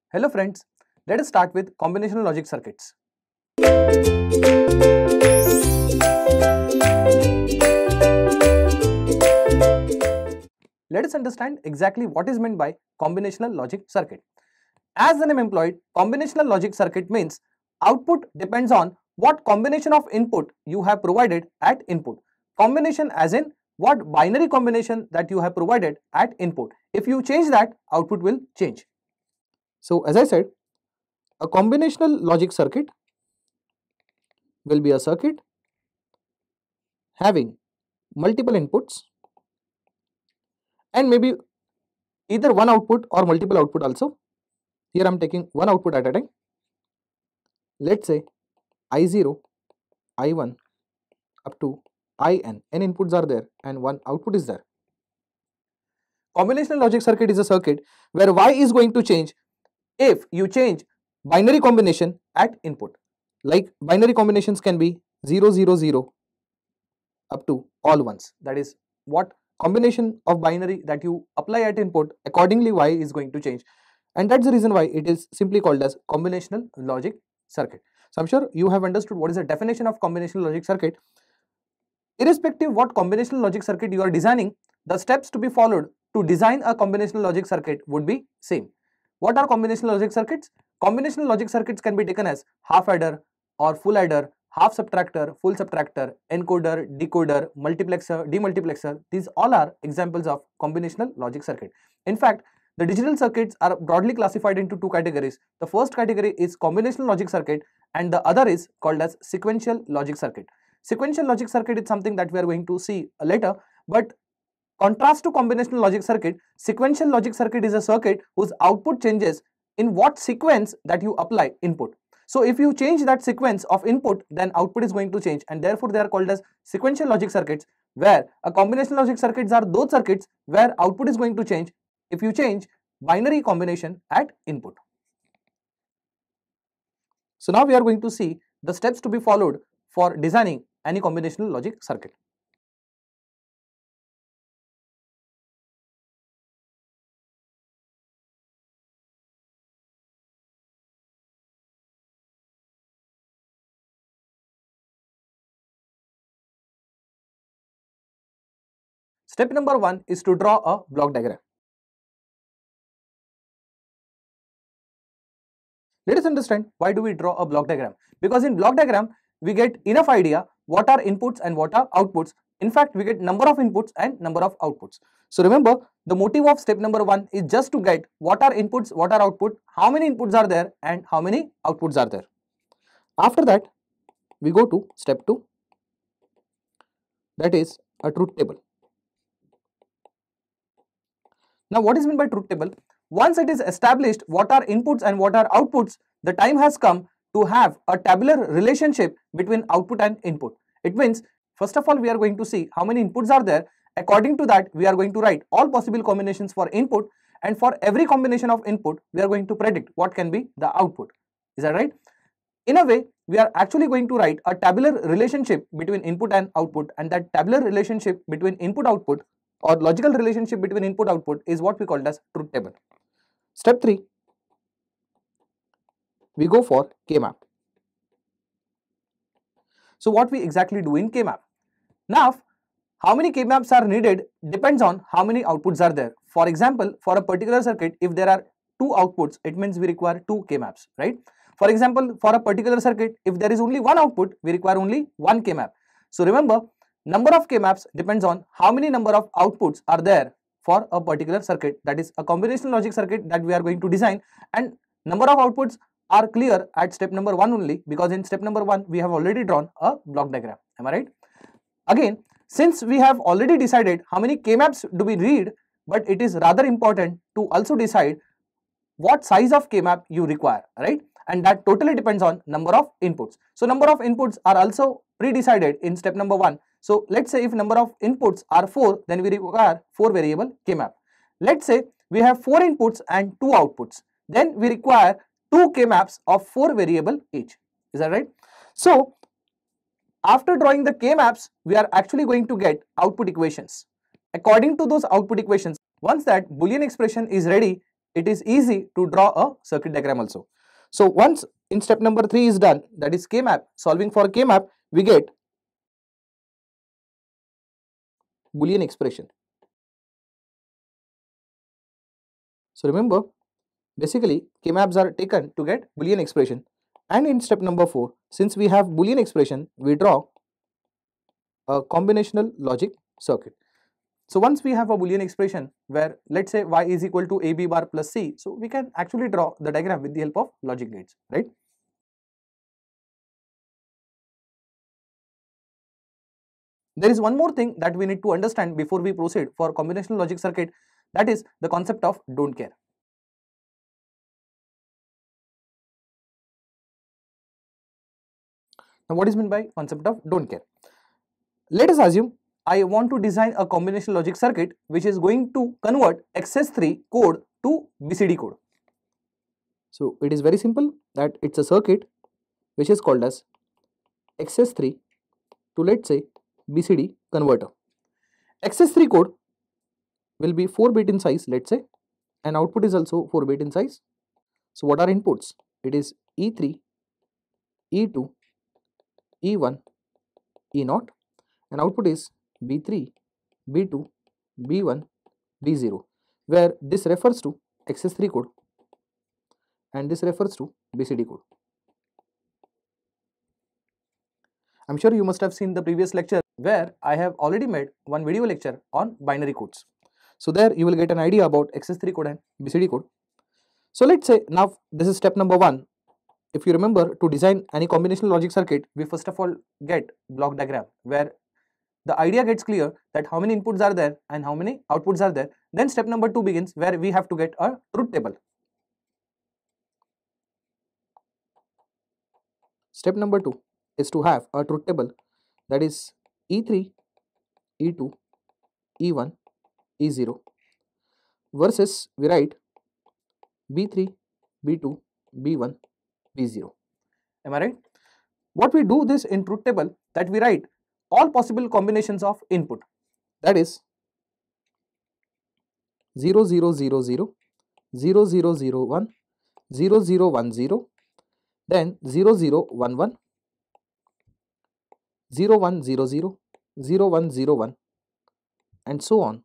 Hello friends, let us start with combinational logic circuits. Let us understand exactly what is meant by combinational logic circuit. As the name implied, combinational logic circuit means output depends on what combination of input you have provided at input. Combination as in what binary combination that you have provided at input. If you change that, output will change. So as I said, a combinational logic circuit will be a circuit having multiple inputs and maybe either one output or multiple output also. Here I am taking one output at a time. Let's say I0, I1 up to IN. N inputs are there and one output is there. Combinational logic circuit is a circuit where Y is going to change if you change binary combination at input. Like binary combinations can be 0, 0, 0 up to all ones. That is what combination of binary that you apply at input, accordingly Y is going to change. And that's the reason why it is simply called as combinational logic circuit. So I'm sure you have understood what is the definition of combinational logic circuit. Irrespective what combinational logic circuit you are designing, the steps to be followed to design a combinational logic circuit would be same. What are combinational logic circuits? Combinational logic circuits can be taken as half adder or full adder, half subtractor, full subtractor, encoder, decoder, multiplexer, demultiplexer. These all are examples of combinational logic circuit. In fact, the digital circuits are broadly classified into two categories. The first category is combinational logic circuit and the other is called as sequential logic circuit. Sequential logic circuit is something that we are going to see later, but contrast to combinational logic circuit, sequential logic circuit is a circuit whose output changes in what sequence that you apply input. So if you change that sequence of input, then output is going to change, and therefore they are called as sequential logic circuits, where a combinational logic circuits are those circuits where output is going to change if you change binary combination at input. So now we are going to see the steps to be followed for designing any combinational logic circuit. Step number 1 is to draw a block diagram. Let us understand why do we draw a block diagram. Because in block diagram, we get enough idea what are inputs and what are outputs. In fact, we get number of inputs and number of outputs. So remember, the motive of step number 1 is just to get what are inputs, what are output, how many inputs are there and how many outputs are there. After that, we go to step 2, that is a truth table. Now what is meant by truth table? Once it is established what are inputs and what are outputs, the time has come to have a tabular relationship between output and input. It means, first of all, we are going to see how many inputs are there. According to that, we are going to write all possible combinations for input, and for every combination of input, we are going to predict what can be the output. Is that right? In a way, we are actually going to write a tabular relationship between input and output, and that tabular relationship between input-output or logical relationship between input-output is what we call as truth table. Step 3, we go for K-map. So what we exactly do in K-map? Now, how many K-maps are needed depends on how many outputs are there. For example, for a particular circuit, if there are 2 outputs, it means we require 2 K-maps, right? For example, for a particular circuit, if there is only one output, we require only one K-map. So remember, number of K-maps depends on how many number of outputs are there for a particular circuit. That is a combinational logic circuit that we are going to design, and number of outputs are clear at step number 1 only, because in step number 1 we have already drawn a block diagram. Am I right? Again, since we have already decided how many K-maps do we read, but it is rather important to also decide what size of K-map you require, right? And that totally depends on number of inputs. So number of inputs are also pre-decided in step number 1. So let's say if number of inputs are 4, then we require 4 variable K-map. Let's say we have 4 inputs and 2 outputs, then we require 2 K-maps of 4 variable each. Is that right? So after drawing the K-maps, we are actually going to get output equations. According to those output equations, once that Boolean expression is ready, it is easy to draw a circuit diagram also. So once in step number 3 is done, that is K-map, solving for K-map, we get Boolean expression. So remember, basically K-maps are taken to get Boolean expression, and in step number 4, since we have Boolean expression, we draw a combinational logic circuit. So once we have a Boolean expression where, let's say, y is equal to AB bar plus C, so we can actually draw the diagram with the help of logic gates, right? There is one more thing that we need to understand before we proceed for combinational logic circuit, that is the concept of don't care. Now what is meant by concept of don't care? Let us assume I want to design a combinational logic circuit which is going to convert XS3 code to BCD code. So it is very simple, that it's a circuit which is called as XS3 to, let's say, BCD converter. XS3 code will be 4-bit in size, let's say, and output is also 4-bit in size. So what are inputs? It is E3, E2, E1, E0, and output is B3, B2, B1, B0, where this refers to XS3 code and this refers to BCD code. I'm sure you must have seen the previous lecture where I have already made one video lecture on binary codes. So there you will get an idea about XS3 code and BCD code. So let's say now this is step number 1. If you remember, to design any combinational logic circuit, we first of all get block diagram where the idea gets clear that how many inputs are there and how many outputs are there. Then step number 2 begins where we have to get a truth table. Step number 2 is to have a truth table, that is E3, E2, E1, E0 versus we write B3, B2, B1, B0. Am I right? What we do this in truth table, that we write all possible combinations of input, that is 0, 0, 0, 0, 0, 0, 0, 1, 0, 0, 1, 0, then 0, 0, 1, 1, 0, 1, 0, 0, 0, 1, 0, 1, and so on.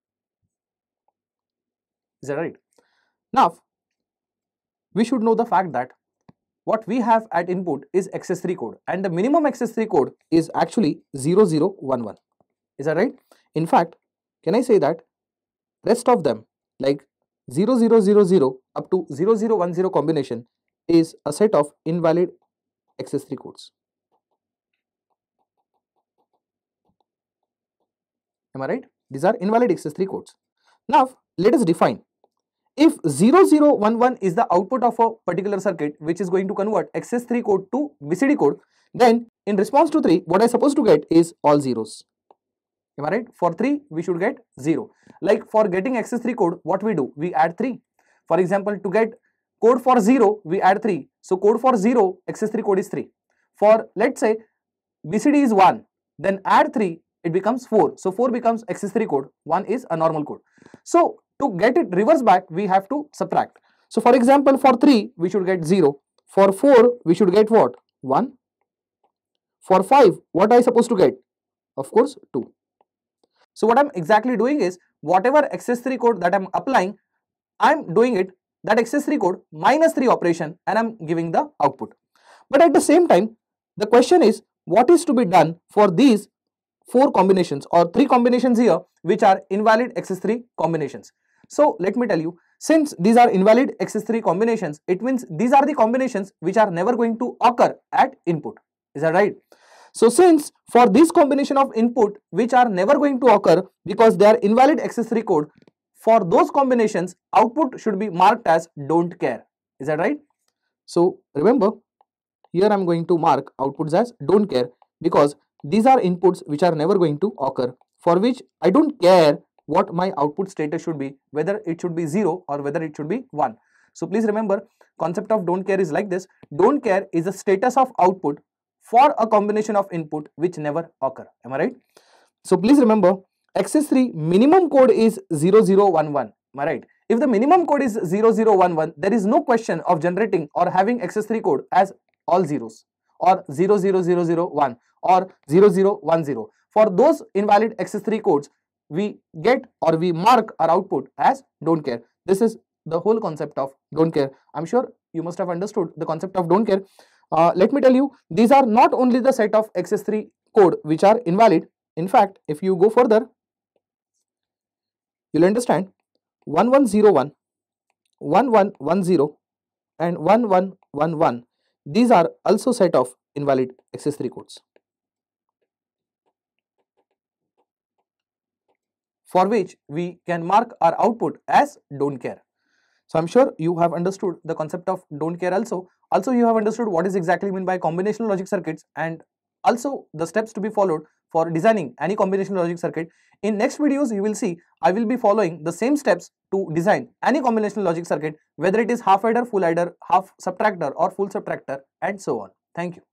Is that right? Now, we should know the fact that what we have at input is XS3 code and the minimum XS3 code is actually 0011. Is that right? In fact, can I say that rest of them like 0000 up to 0010 combination is a set of invalid XS3 codes. Am I right? These are invalid XS3 codes. Now, let us define. If 0011 is the output of a particular circuit which is going to convert XS3 code to BCD code, then in response to 3, what I supposed to get is all zeros. Am I right? For 3, we should get 0. Like for getting XS3 code, what we do? We add 3. For example, to get code for 0, we add 3. So code for 0, XS3 code is 3. For, let's say, BCD is 1, then add 3, it becomes 4. So 4 becomes XS3 code, 1 is a normal code. So to get it reverse back, we have to subtract. So for example, for 3, we should get 0. For 4, we should get what? 1. For 5, what I supposed to get? Of course, 2. So what I'm exactly doing is, whatever XS3 code that I'm applying, I'm doing it, that XS3 code minus 3 operation, and I'm giving the output. But at the same time, the question is, what is to be done for these 4 combinations or 3 combinations here which are invalid XS3 combinations? So let me tell you, since these are invalid XS3 combinations, it means these are the combinations which are never going to occur at input. Is that right? So since for this combination of input which are never going to occur because they are invalid XS3 code, for those combinations output should be marked as don't care. Is that right? So remember, here I am going to mark outputs as don't care because these are inputs which are never going to occur, for which I don't care what my output status should be, whether it should be 0 or whether it should be 1. So please remember, concept of don't care is like this. Don't care is the status of output for a combination of input which never occur. Am I right? So please remember, XS3 minimum code is 0011. Am I right? If the minimum code is 0011, there is no question of generating or having accessory code as all zeros or 00001 or 0010. For those invalid accessory codes, we get or we mark our output as don't care. This is the whole concept of don't care. I'm sure you must have understood the concept of don't care. Let me tell you, these are not only the set of accessory code which are invalid. In fact, if you go further, you'll understand 1101, 1110 and 1111. These are also set of invalid accessory codes for which we can mark our output as don't care. So I'm sure you have understood the concept of don't care also. Also, you have understood what is exactly meant by combinational logic circuits and also the steps to be followed for designing any combinational logic circuit. In next videos, you will see I will be following the same steps to design any combinational logic circuit, whether it is half adder, full adder, half subtractor or full subtractor and so on. Thank you.